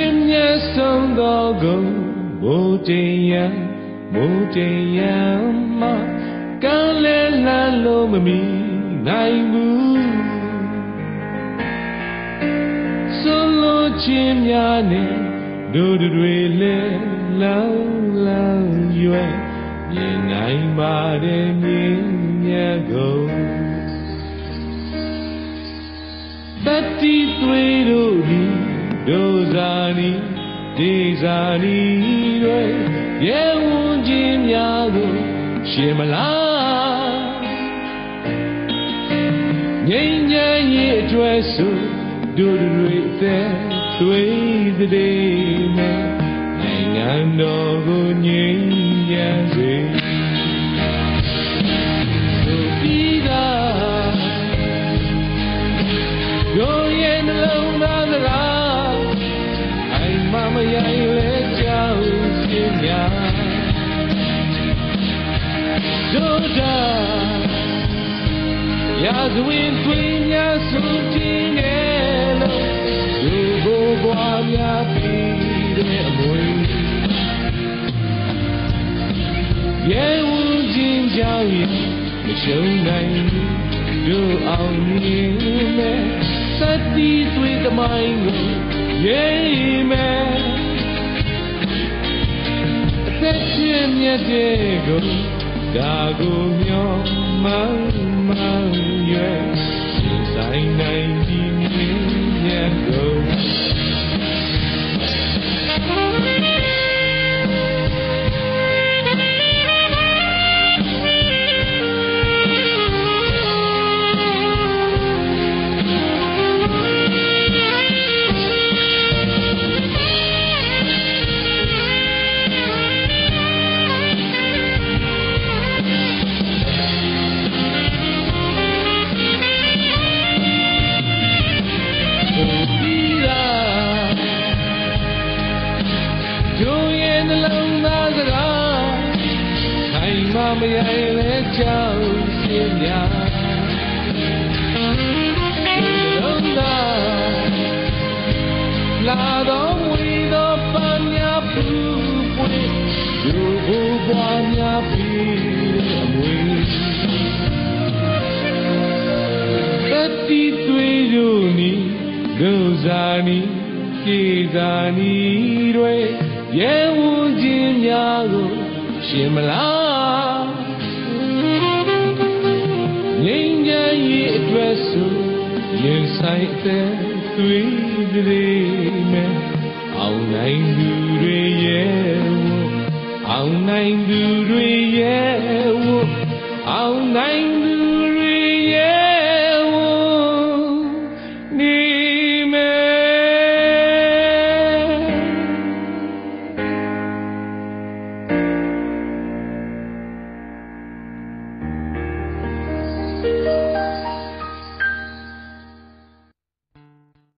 မြတ်ဆုံးသောဂုဏ်ဘုရားမှာကံလဲလှမ်းလို့မမီနိုင်ဘူးဆိုလိုခြင်းများနဲ့တို့တွေလဲလောင်းရွယ်မြင်နိုင်ပါတယ်မြင်မြတ်ကုန်တတိသွေးတို့ဒီဒုဇာနီဒေဇာနီတွေရဲဝန်ခြင်းများကိုရှင်မလားငြိမ်းချမ်းရေးအတွက်ဆိုတို့တွေအသက်သွေးတဲ့နဲ့နိုင်ငံတော်ကိုငြိမ်းချမ်းစေတို့ပြီးတာတို့ရဲ့နှလုံးသားစကားအိမ်မမရိုင်းလဲကြောက်စင်များတို့တာရာဇဝင်သွေးများစုကြည့်နေလို့ဘိုးဘွားများပြီးတဲ့အမွေရဲဝန်ချင်းကြောင့်မရှုံးနိုင်တို့အောင်မြင်မယ်စတိသွေးသမိုင်းကိုရေးမယ်အသက်ရှင်မြတ်တဲ့ကိုဒါကိုမျောမှန်းရွယ်ရှင်ဆိုင်နိုင်ဒီမြင်ရကုန်မရိုင်းလဲကြောက်စင်များလုံးသာလာတော့ဝီတော့ပန်းများပူပွေလူဘိုးဘွားများပြီးတဲ့အမွေတတိသွေးတို့နီဒုဇာနီကြေဇာနီတွေရဲဝန်ချင်းများကိုရှင်မလားငြိမ်းချမ်းရေးအတွက်ဆိုရင်ဆိုင်တဲ့သွေးတွေနဲ့အောင်နိုင်သူတွေရဲ့အောင်နိုင်သူတွေရဲ့အောင်နိုင်